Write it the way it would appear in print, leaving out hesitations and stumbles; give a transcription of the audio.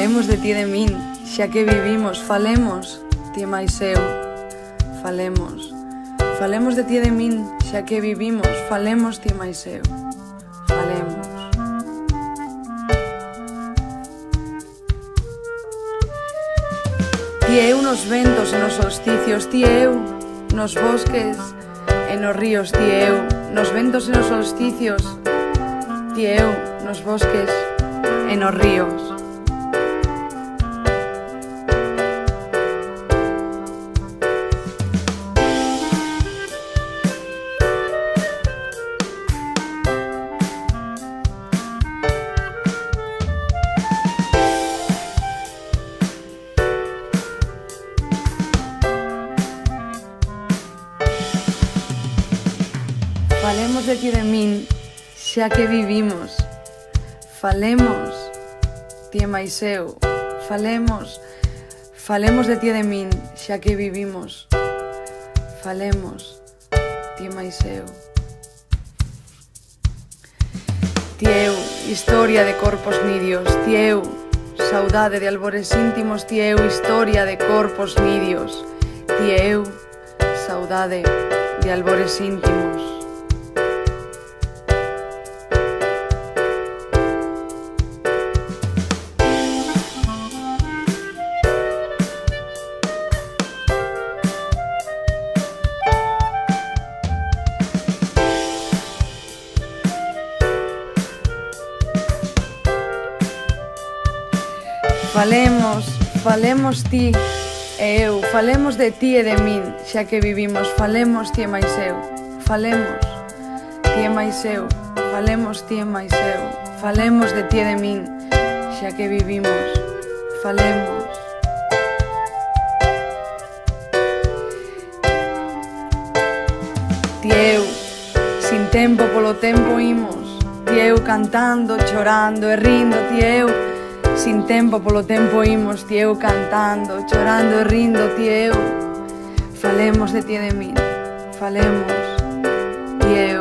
Falemos de ti e de min, xa que vivimos, falemos, ti e máis eu. Falemos de ti e de min, xa que vivimos, falemos ti e máis eu. Falemos. Ti e eu nos ventos e nos solsticios, ti e eu nos bosques e nos ríos, ti e eu nos ventos e nos solsticios, ti e eu nos bosques e nos ríos. Falemos de ti e de min, xa que vivimos. Falemos, ti e máis eu. Falemos de ti e de min, xa que vivimos. Falemos, ti e máis eu. Ti e eu, historia de corpos nidios. Ti e eu, saudade de albores íntimos. Ti e eu, historia de corpos nidios. Ti e eu, saudade de albores íntimos. Falemos ti e eu, falemos de ti e de min, xa que vivimos, falemos ti e máis eu. Falemos ti e máis eu, falemos ti e máis eu. Falemos de ti e de min, xa que vivimos, falemos. Ti e eu, sin tempo polo tempo imos, ti e eu cantando, chorando e rindo, ti e eu, sin tempo polo tempo imos, ti e eu cantando, chorando e rindo, ti e eu. Falemos de ti e de min, falemos, ti e eu.